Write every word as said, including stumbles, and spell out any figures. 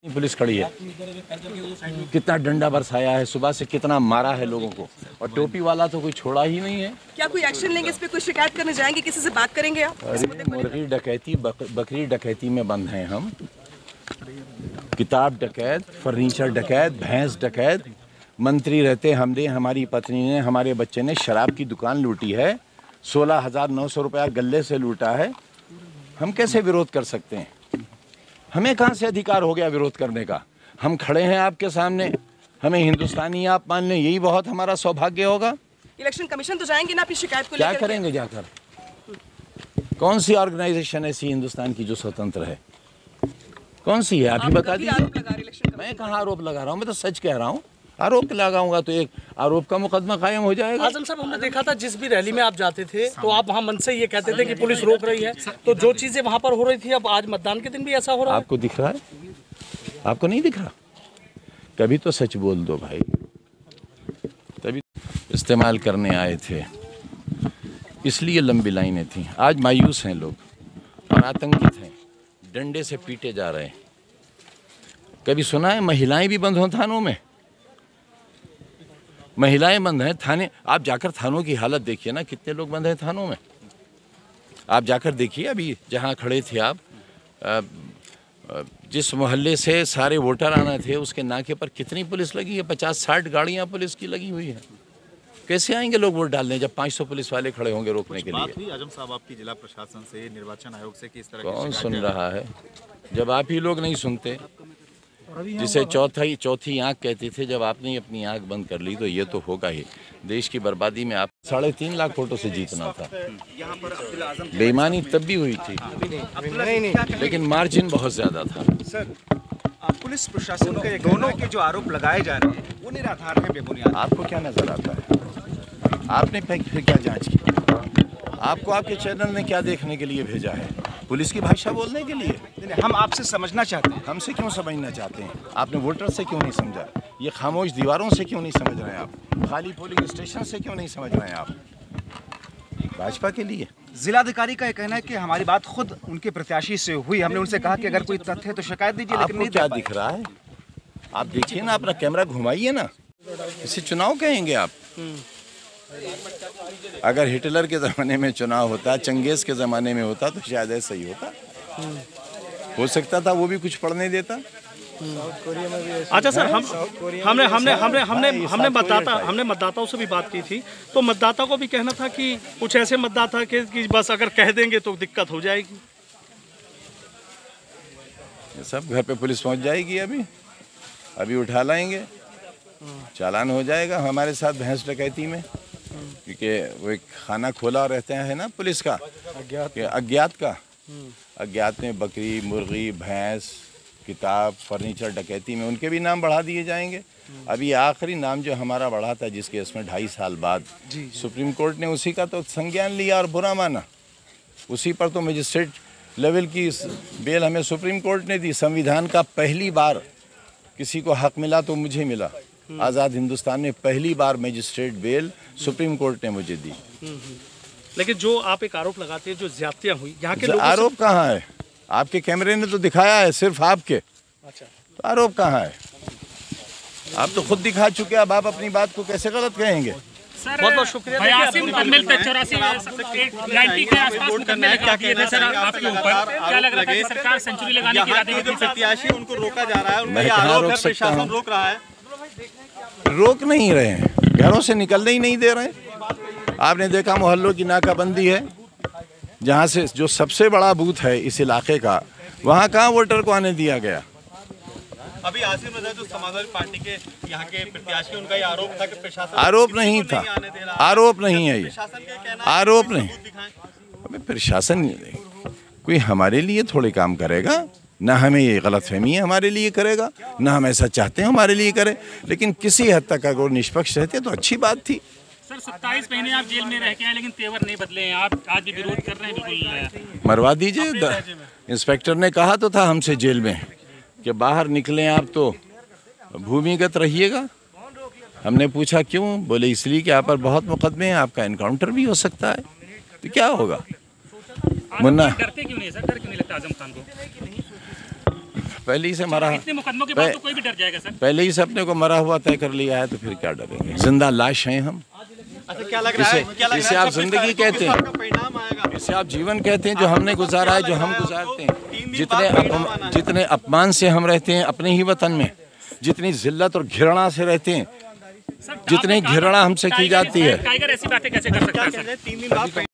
Police खड़ी है, कितना डंडा बरसाया है, सुबह से कितना मारा है लोगों को, और टोपी वाला तो कोई छोड़ा ही नहीं है। क्या कोई एक्शन लेंगे इस पे? कोई शिकायत करने जाएंगे, किसी से बात करेंगे आप? अरे मुर्गी डकैती बक, बकरी डकैती में बंद हैं हम। किताब डकैत, फर्नीचर डकैत, भैंस डकैत। मंत्री रहते हमने, हमारी पत्नी ने, हमारे बच्चे ने शराब की दुकान लूटी है, सोलह हजार नौ सौ रुपया गले से लूटा है। हम कैसे विरोध कर सकते हैं? हमें कहाँ से अधिकार हो गया विरोध करने का? हम खड़े हैं आपके सामने, हमें हिंदुस्तानी आप मान लें, यही बहुत हमारा सौभाग्य होगा। इलेक्शन कमीशन तो जाएंगे ना अपनी शिकायत को क्या लेकर? करेंगे जाकर? कौन सी ऑर्गेनाइजेशन ऐसी हिंदुस्तान की जो स्वतंत्र है? कौन सी है? आप ही बता दीजिए। मैं कहाँ आरोप लगा रहा हूँ, मैं तो सच कह रहा हूँ। आरोप लगाऊंगा तो एक आरोप का मुकदमा कायम हो जाएगा। आजम साहब, हमने देखा था जिस भी रैली में आप जाते थे तो आप वहाँ मन से ये कहते थे कि पुलिस रोक रही है, तो जो चीजें वहाँ पर हो रही थी अब आज मतदान के दिन भी ऐसा हो रहा है। आपको दिख रहा है? आपको नहीं दिख रहा? कभी तो सच बोल दो भाई। तभी इस्तेमाल करने आए थे, इसलिए लंबी लाइनें थी। आज मायूस हैं लोग और आतंकित हैं, डंडे से पीटे जा रहे हैं। कभी सुना है महिलाएं भी बंद हों थानों में? महिलाएं बंद हैं थाने। आप जाकर थानों की हालत देखिए ना, कितने लोग बंद हैं थानों में। आप जाकर देखिए, अभी जहां खड़े थे आप, जिस मोहल्ले से सारे वोटर आना थे उसके नाके पर कितनी पुलिस लगी है? पचास साठ गाड़ियां पुलिस की लगी हुई है। कैसे आएंगे लोग वोट डालने जब पाँच सौ पुलिस वाले खड़े होंगे रोकने के लिए? बात हुई आजम साहब आपकी जिला प्रशासन से, निर्वाचन आयोग से, किस तरह? कौन सुन रहा है जब आप ही लोग नहीं सुनते? जिसे चौथा ही चौथी आंख कहते थे, जब आपने ही अपनी आंख बंद कर ली तो ये तो होगा ही। देश की बर्बादी में आप साढ़े तीन लाख वोटों से जीतना था। बेईमानी तब भी हुई थी, लेकिन मार्जिन बहुत ज्यादा था। सर, पुलिस प्रशासन के दोनों के जो आरोप लगाए जा रहे हैं वो निराधार है, बेबुनियाद। आपको क्या नजर आता है? आपने फिर क्या जांच की? आपको आपके चैनल ने क्या देखने के लिए भेजा है? पुलिस की भाषा बोलने के लिए? हम आपसे समझना चाहते हैं। हमसे क्यों समझना चाहते हैं? आपने वोटर से क्यों नहीं समझा? ये खामोश दीवारों से क्यों नहीं समझ रहे हैं आप? खाली पोलिंग स्टेशन से क्यों नहीं समझ रहे हैं आप? भाजपा के लिए जिलाधिकारी का ये कहना है कि हमारी बात खुद उनके प्रत्याशी से हुई। हमने उनसे कहा कि अगर कोई तथ्य है तो शिकायत दीजिए, लेकिन आपको क्या दिख रहा है? आप देखिए ना, अपना कैमरा घुमाइए ना। इसे चुनाव कहेंगे आप? अगर हिटलर के ज़माने में चुनाव होता, चंगेज के ज़माने में होता तो शायद ऐसा ही होता। हो सकता था वो भी कुछ पढ़ने देता। अच्छा सर, हम हमने हमने हमने हमने हमने मतदाता हमने मतदाताओं से भी बात की थी, तो मतदाता को भी कहना था कि कुछ ऐसे मतदाता के कि बस अगर कह देंगे तो दिक्कत हो जाएगी। ये सब घर पे पुलिस पहुंच जाएगी, अभी अभी उठा लाएंगे, चालान हो जाएगा हमारे साथ भैंस डकैती में, क्योंकि वो एक खाना खोला रहते हैं ना पुलिस का, अज्ञात का। अज्ञात में बकरी, मुर्गी, भैंस, किताब, फर्नीचर डकैती में उनके भी नाम बढ़ा दिए जाएंगे। अभी आखिरी नाम जो हमारा बढ़ा था, जिसके इसमें ढाई साल बाद सुप्रीम कोर्ट ने उसी का तो संज्ञान लिया और बुरा माना। उसी पर तो मजिस्ट्रेट लेवल की बेल हमें सुप्रीम कोर्ट ने दी। संविधान का पहली बार किसी को हक मिला तो मुझे मिला। आज़ाद हिंदुस्तान में पहली बार मजिस्ट्रेट बेल सुप्रीम कोर्ट ने मुझे दी। लेकिन जो आप एक आरोप लगाते हैं, जो ज्यादतियां हुई यहाँ के लोगों आरोप से... कहाँ है? आपके कैमरे ने तो दिखाया है, सिर्फ आपके। अच्छा, तो आरोप कहाँ है? आप तो खुद दिखा चुके, अब आप अपनी बात को कैसे गलत कहेंगे? सर, बहुत बहुत शुक्रिया। बयासी मुकदमे चौरासी नाइन्टी के आसपास मुकदमे लगा दिए थे सर आपके ऊपर। क्या लग रहा है कि सरकार सेंचुरी लगाने की इरादे में? प्रत्याशी उनको रोका जा रहा है, उनका आरोप है प्रशासन रोक रहा है। रोक नहीं रहे हैं, घरों से निकलने ही नहीं दे रहे हैं। आपने देखा मोहल्लों की नाकाबंदी है, जहाँ से जो सबसे बड़ा बूथ है इस इलाके का, वहाँ कहाँ वोटर को आने दिया गया? अभी आसिम रजा जो समाजवादी पार्टी के यहाँ के प्रत्याशी, उनका ये आरोप था कि प्रशासन आरोप नहीं था, आरोप नहीं है ये, आरोप नहीं। अबे प्रशासन कोई हमारे लिए थोड़े काम करेगा ना, हमें ये गलतफहमी है हमारे लिए करेगा, ना हम ऐसा चाहते हैं हमारे लिए करे। लेकिन किसी हद तक अगर निष्पक्ष रहते तो अच्छी बात थी। सर, सत्ताईस महीने आप जेल में रह के आए, लेकिन तेवर नहीं बदले हैं, आप आज भी विरोध कर रहे हैं। बिल्कुल मरवा दीजिए। इंस्पेक्टर ने कहा तो था हमसे जेल में कि बाहर निकलें आप तो भूमिगत रहिएगा। हमने पूछा क्यों? बोले इसलिए कि आप पर बहुत मुकदमे हैं, आपका एनकाउंटर भी हो सकता है। तो क्या होगा? मुन्ना, डरते क्यों नहीं सर? डर क्यों नहीं लगता आजम खान को? पहले ही से मरा इतने मुकदमों के बाद तो कोई भी डर जाएगा सर। पहले ही से अपने को मरा हुआ तय कर लिया है तो फिर क्या डरेंगे। जिंदा लाश हैं हम। अच्छा, क्या लग रहा है, क्या लग इसे रहा है आप जिंदगी कहते हैं, परिणाम आएगा? इसे आप जीवन कहते हैं जो हमने गुजारा है, जो हम गुजारते हैं। जितने अपम, जितने अपमान से हम रहते हैं अपने ही वतन में, जितनी जिल्लत और घृणा से रहते हैं, जितनी घृणा हमसे की जाती है। टाइगर ऐसी बातें कैसे कर सकता है सर? तीन दिन बाद